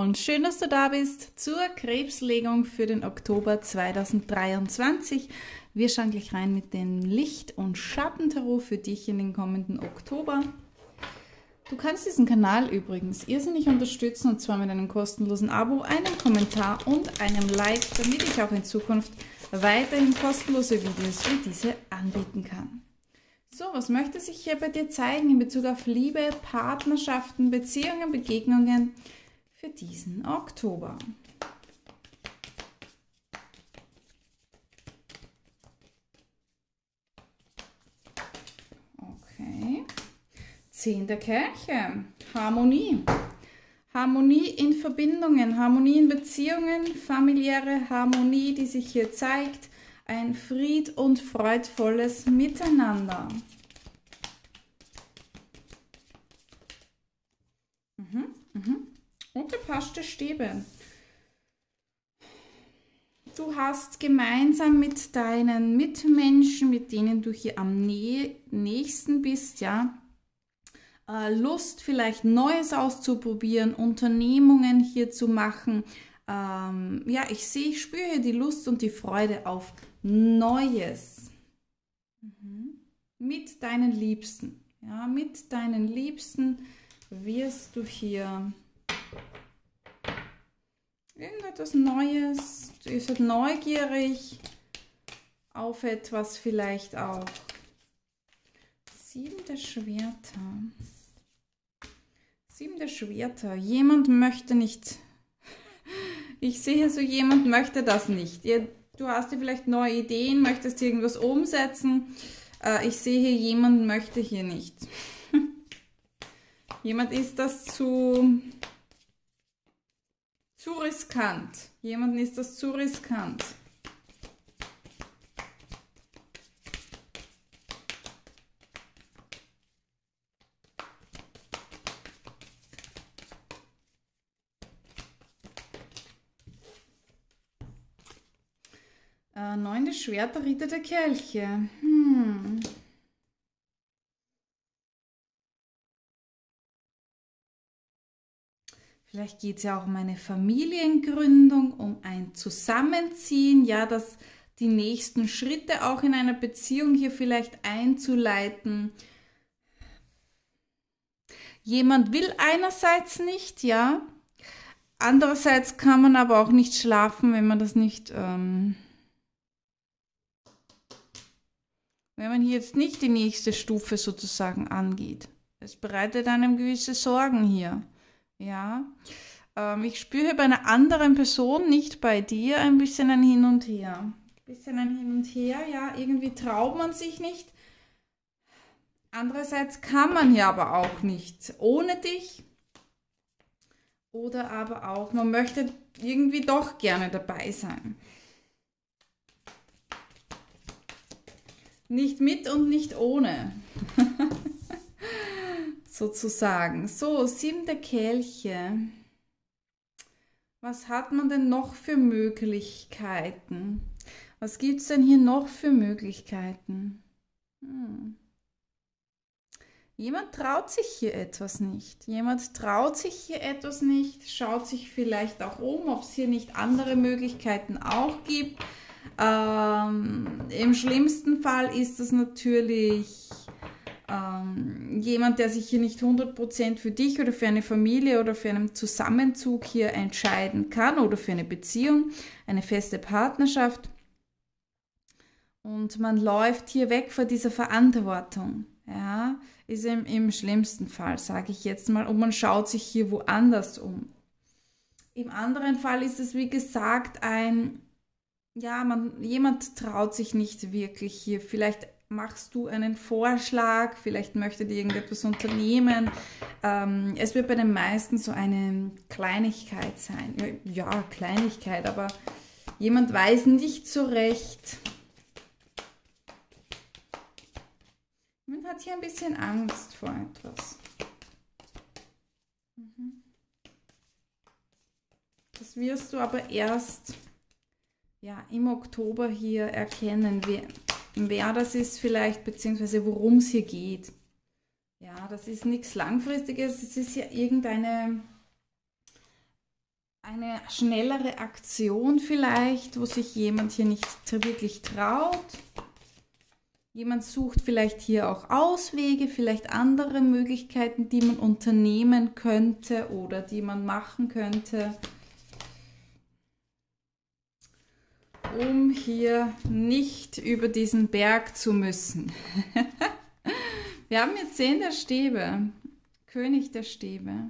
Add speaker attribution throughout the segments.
Speaker 1: und schön, dass du da bist zur Krebslegung für den Oktober 2023. Wir schauen gleich rein mit dem Licht- und Schattentarot für dich in den kommenden Oktober. Du kannst diesen Kanal übrigens irrsinnig unterstützen, und zwar mit einem kostenlosen Abo, einem Kommentar und einem Like, damit ich auch in Zukunft weiterhin kostenlose Videos wie diese anbieten kann. So, was möchte sich hier bei dir zeigen in Bezug auf Liebe, Partnerschaften, Beziehungen, Begegnungen für diesen Oktober? Okay. 10 der Kelche. Harmonie. Harmonie in Verbindungen, Harmonie in Beziehungen, familiäre Harmonie, die sich hier zeigt. Ein fried- und freudvolles Miteinander. Und gepasste Stäbe. Du hast gemeinsam mit deinen Mitmenschen, mit denen du hier am nächsten bist, ja, Lust, vielleicht Neues auszuprobieren, Unternehmungen hier zu machen. Ja, ich spüre hier die Lust und die Freude auf Neues. Mit deinen Liebsten. Ja, mit deinen Liebsten wirst du hier irgendetwas Neues. Ihr seid neugierig auf etwas vielleicht auch. 7 der Schwerter. 7 der Schwerter. Jemand möchte nicht. Ich sehe so, jemand möchte das nicht. Du hast dir vielleicht neue Ideen, möchtest irgendwas umsetzen. Ich sehe hier, jemand möchte hier nicht. Jemand ist das zu riskant. Jemandem ist das zu riskant. Neun der Schwerter, Ritter der Kelche. Vielleicht geht es ja auch um eine Familiengründung, um ein Zusammenziehen, ja, die nächsten Schritte auch in einer Beziehung hier vielleicht einzuleiten. Jemand will einerseits nicht, ja, andererseits kann man aber auch nicht schlafen, wenn man das nicht, wenn man hier jetzt nicht die nächste Stufe sozusagen angeht. Es bereitet einem gewisse Sorgen hier. Ja, ich spüre bei einer anderen Person, nicht bei dir, ein bisschen ein Hin und Her. Ja, irgendwie traut man sich nicht. Andererseits kann man hier aber auch nicht ohne dich. Oder aber auch, man möchte irgendwie doch gerne dabei sein. Nicht mit und nicht ohne. Sozusagen. So, 7 der Kelche. Was hat man denn noch für Möglichkeiten? Was gibt es denn hier noch für Möglichkeiten? Jemand traut sich hier etwas nicht. Jemand traut sich hier etwas nicht, schaut sich vielleicht auch um, ob es hier nicht andere Möglichkeiten auch gibt. Im schlimmsten Fall ist es natürlich jemand, der sich hier nicht 100% für dich oder für eine Familie oder für einen Zusammenzug hier entscheiden kann oder für eine Beziehung, eine feste Partnerschaft. Und man läuft hier weg vor dieser Verantwortung. Ja, ist im schlimmsten Fall, sage ich jetzt mal, und man schaut sich hier woanders um. Im anderen Fall ist es, wie gesagt, jemand traut sich nicht wirklich hier. Vielleicht machst du einen Vorschlag, vielleicht möchte dir irgendetwas unternehmen. Es wird bei den meisten so eine Kleinigkeit sein. Ja, Kleinigkeit, aber jemand weiß nicht so recht. Man hat hier ein bisschen Angst vor etwas. Das wirst du aber erst im Oktober hier erkennen, wer das ist vielleicht, beziehungsweise worum es hier geht. Ja, das ist nichts Langfristiges, es ist ja irgendeine eine schnellere Aktion vielleicht, wo sich jemand hier nicht wirklich traut. Jemand sucht vielleicht hier auch Auswege, vielleicht andere Möglichkeiten, die man unternehmen könnte oder die man machen könnte, um hier nicht über diesen Berg zu müssen. Wir haben jetzt 10 der Stäbe, König der Stäbe.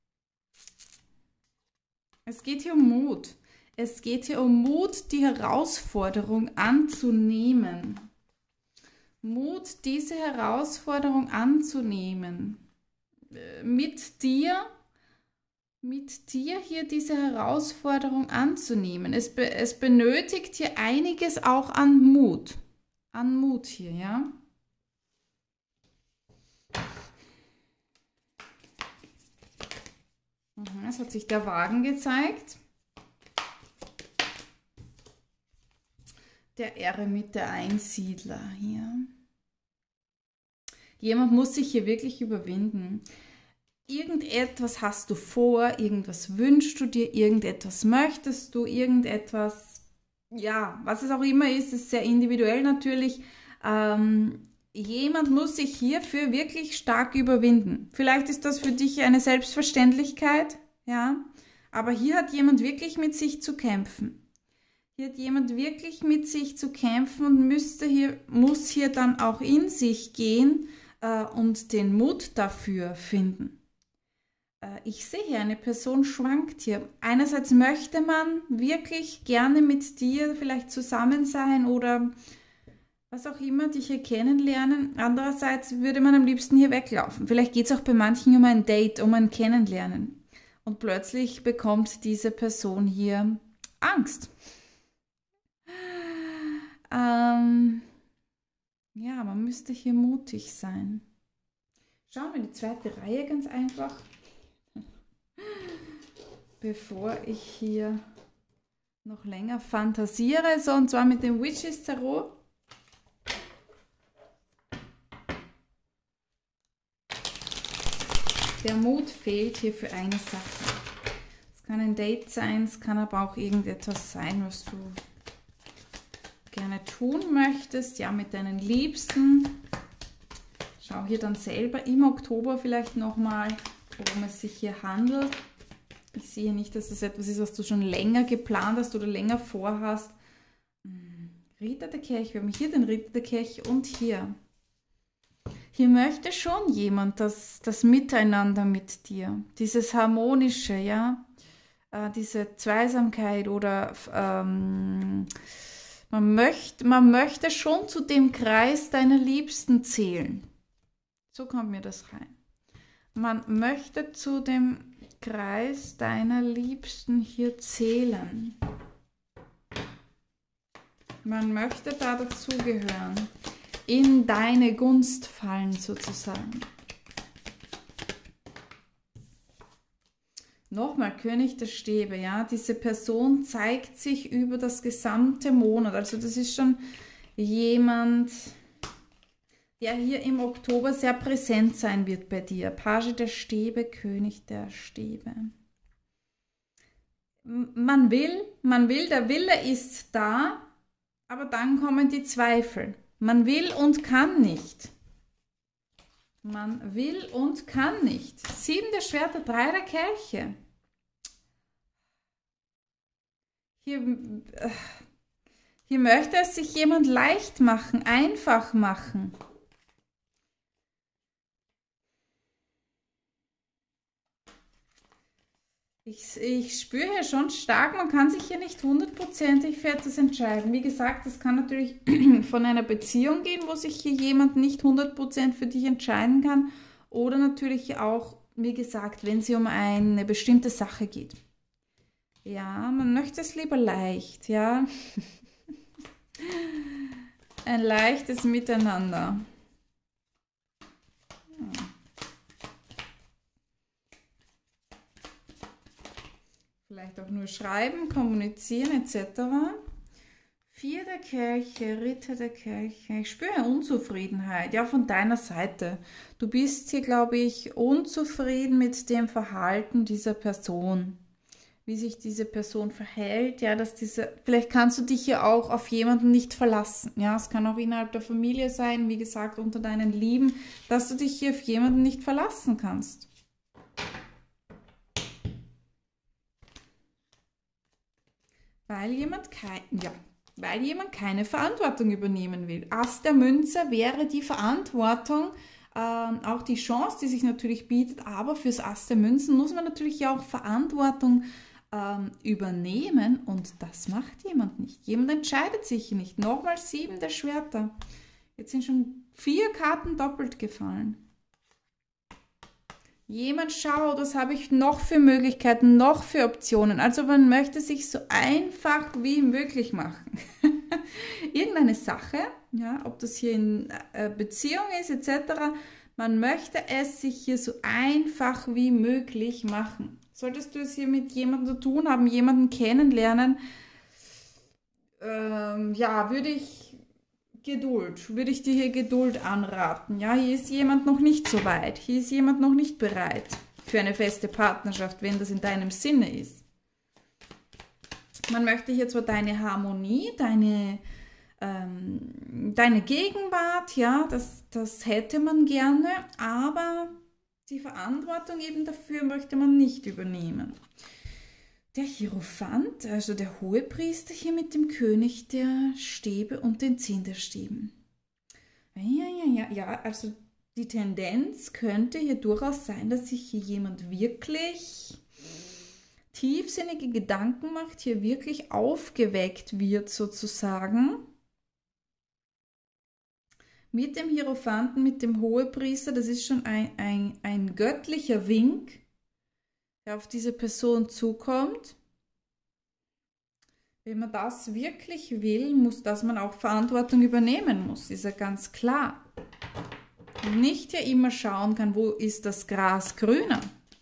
Speaker 1: Es geht hier um Mut. Es geht hier um Mut, die Herausforderung anzunehmen. Mut, diese Herausforderung anzunehmen. Mit dir hier diese Herausforderung anzunehmen. Es benötigt hier einiges auch an Mut. An Mut hier, ja. Es hat sich der Wagen gezeigt. Der Eremit, der Einsiedler hier. Jemand muss sich hier wirklich überwinden. Irgendetwas hast du vor, irgendwas wünschst du dir, irgendetwas möchtest du, irgendetwas, ja, was es auch immer ist sehr individuell natürlich. Jemand muss sich hierfür wirklich stark überwinden. Vielleicht ist das für dich eine Selbstverständlichkeit, ja, aber hier hat jemand wirklich mit sich zu kämpfen. Hier hat jemand wirklich mit sich zu kämpfen und muss hier dann auch in sich gehen und den Mut dafür finden. Ich sehe hier, eine Person schwankt hier. Einerseits möchte man wirklich gerne mit dir vielleicht zusammen sein oder was auch immer, dich hier kennenlernen. Andererseits würde man am liebsten hier weglaufen. Vielleicht geht es auch bei manchen um ein Date, um ein Kennenlernen. Und plötzlich bekommt diese Person hier Angst. Ja, man müsste hier mutig sein. Schauen wir die zweite Reihe ganz einfach, bevor ich hier noch länger fantasiere. So, und zwar mit dem Witches Tarot. Der Mut fehlt hier für eine Sache. Es kann ein Date sein, es kann aber auch irgendetwas sein, was du gerne tun möchtest, ja, mit deinen Liebsten. Schau hier dann selber im Oktober vielleicht nochmal, worum es sich hier handelt. Ich sehe nicht, dass das etwas ist, was du schon länger geplant hast oder länger vorhast. Ritter der Kelch, wir haben hier den Ritter der Kelch und hier. Hier möchte schon jemand das Miteinander mit dir, dieses Harmonische, ja, diese Zweisamkeit oder man möchte schon zu dem Kreis deiner Liebsten zählen. So kommt mir das rein. Man möchte zu dem Kreis deiner Liebsten hier zählen. Man möchte da dazugehören. In deine Gunst fallen sozusagen. Nochmal König der Stäbe, ja, diese Person zeigt sich über das gesamte Monat. Also das ist schon jemand, der hier im Oktober sehr präsent sein wird bei dir. Page der Stäbe, König der Stäbe. Man will, der Wille ist da, aber dann kommen die Zweifel. Man will und kann nicht. Man will und kann nicht. 7 der Schwerter, 3 der Kelche. Hier möchte es sich jemand leicht machen, einfach machen. Ich spüre hier schon stark, man kann sich hier nicht 100%ig für etwas entscheiden. Wie gesagt, das kann natürlich von einer Beziehung gehen, wo sich hier jemand nicht 100% für dich entscheiden kann. Oder natürlich auch, wie gesagt, wenn es um eine bestimmte Sache geht. Ja, man möchte es lieber leicht, ja. Ein leichtes Miteinander. Ja. Vielleicht auch nur schreiben, kommunizieren etc. 4 der Kelche, Ritter der Kelche. Ich spüre Unzufriedenheit, ja, von deiner Seite. Du bist hier, glaube ich, unzufrieden mit dem Verhalten dieser Person. wie sich diese Person verhält, ja, vielleicht kannst du dich hier auch auf jemanden nicht verlassen, ja, es kann auch innerhalb der Familie sein, wie gesagt, unter deinen Lieben, dass du dich hier auf jemanden nicht verlassen kannst. Weil jemand keine Verantwortung übernehmen will. Ass der Münze wäre die Verantwortung, auch die Chance, die sich natürlich bietet, aber fürs Ass der Münzen muss man natürlich auch Verantwortung übernehmen und das macht jemand nicht. Jemand entscheidet sich nicht. Nochmal 7 der Schwerter. Jetzt sind schon 4 Karten doppelt gefallen. Jemand schaut, was habe ich noch für Möglichkeiten, noch für Optionen. Also man möchte sich so einfach wie möglich machen. Irgendeine Sache, ja, ob das hier in Beziehung ist etc., man möchte es sich hier so einfach wie möglich machen. Solltest du es hier mit jemandem zu tun haben, jemanden kennenlernen, ja, würde ich dir hier Geduld anraten. Ja, hier ist jemand noch nicht so weit. Hier ist jemand noch nicht bereit für eine feste Partnerschaft, wenn das in deinem Sinne ist. Man möchte hier zwar deine Harmonie, deine Gegenwart, ja, das hätte man gerne, aber die Verantwortung eben dafür möchte man nicht übernemen. Der Hierophant, also der Hohepriester hier mit dem König der Stäbe und den 10 der Stäben. Ja, also die Tendenz könnte hier durchaus sein, dass sich hier jemand wirklich tiefsinnige Gedanken macht, hier wirklich aufgeweckt wird sozusagen. Mit dem Hierophanten, mit dem Hohepriester, das ist schon ein göttlicher Wink, der auf diese Person zukommt. Wenn man das wirklich will, dass man auch Verantwortung übernehmen muss, ist ja ganz klar. Und nicht ja immer schauen kann, wo ist das Gras grüner.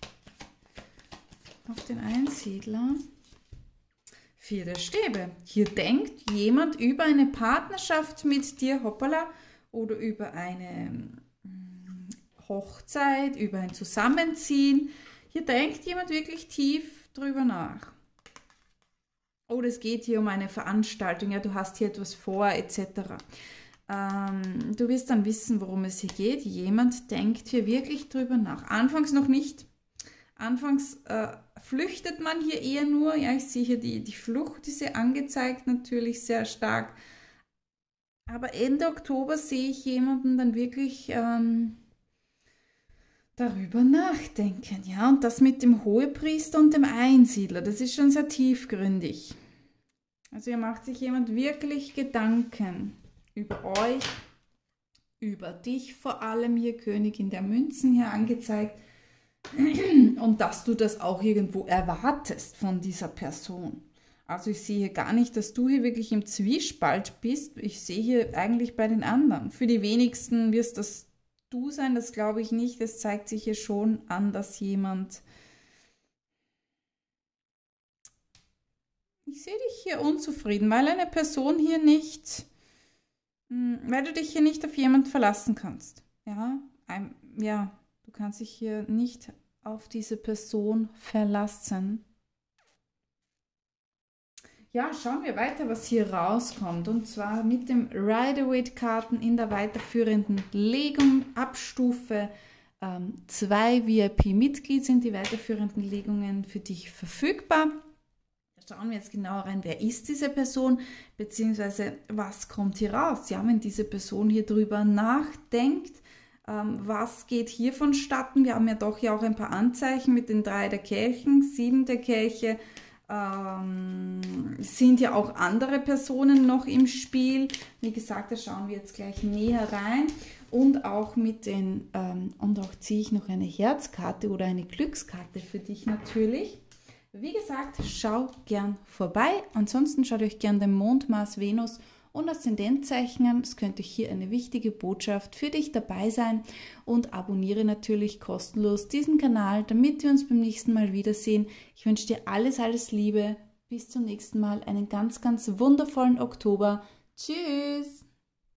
Speaker 1: Auf den Einsiedler. 4 der Stäbe. Hier denkt jemand über eine Partnerschaft mit dir, hoppala, oder über eine Hochzeit, über ein Zusammenziehen. Hier denkt jemand wirklich tief drüber nach. Oder es geht hier um eine Veranstaltung, ja, du hast hier etwas vor, etc. Du wirst dann wissen, worum es hier geht. Jemand denkt hier wirklich drüber nach. Anfangs noch nicht. Anfangs flüchtet man hier eher nur. Ja, ich sehe hier die Flucht, ist hier angezeigt, natürlich sehr stark. Aber Ende Oktober sehe ich jemanden dann wirklich darüber nachdenken. Ja, und das mit dem Hohepriester und dem Einsiedler, das ist schon sehr tiefgründig. Also hier macht sich jemand wirklich Gedanken über euch, über dich vor allem hier, Königin der Münzen hier angezeigt. Und dass du das auch irgendwo erwartest von dieser Person. Also ich sehe hier gar nicht, dass du hier wirklich im Zwiespalt bist. Ich sehe hier eigentlich bei den anderen. Für die wenigsten wirst das du sein, das glaube ich nicht. Es zeigt sich hier schon an, dass jemand... Ich sehe dich hier unzufrieden, weil eine Person hier nicht... Weil du dich hier nicht auf jemanden verlassen kannst. Ja, du kannst dich hier nicht auf diese Person verlassen. Ja, schauen wir weiter, was hier rauskommt. Und zwar mit dem Rider-Waite-Karten in der weiterführenden Legung ab Stufe 2 VIP-Mitglied sind die weiterführenden Legungen für dich verfügbar. Da schauen wir jetzt genauer rein, wer ist diese Person, beziehungsweise was kommt hier raus. Ja, wenn diese Person hier drüber nachdenkt, was geht hier vonstatten? Wir haben ja doch hier auch ein paar Anzeichen mit den 3 der Kelchen, 7 der Kelche, sind ja auch andere Personen noch im Spiel. Wie gesagt, da schauen wir jetzt gleich näher rein. Und auch mit den, und auch ziehe ich noch eine Herzkarte oder eine Glückskarte für dich natürlich. Wie gesagt, schau gern vorbei. Ansonsten schaut euch gern den Mond, Mars, Venus und Aszendentzeichen an. Es könnte hier eine wichtige Botschaft für dich dabei sein. Und abonniere natürlich kostenlos diesen Kanal, damit wir uns beim nächsten Mal wiedersehen. Ich wünsche dir alles, alles Liebe. Bis zum nächsten Mal. Einen ganz, ganz wundervollen Oktober. Tschüss!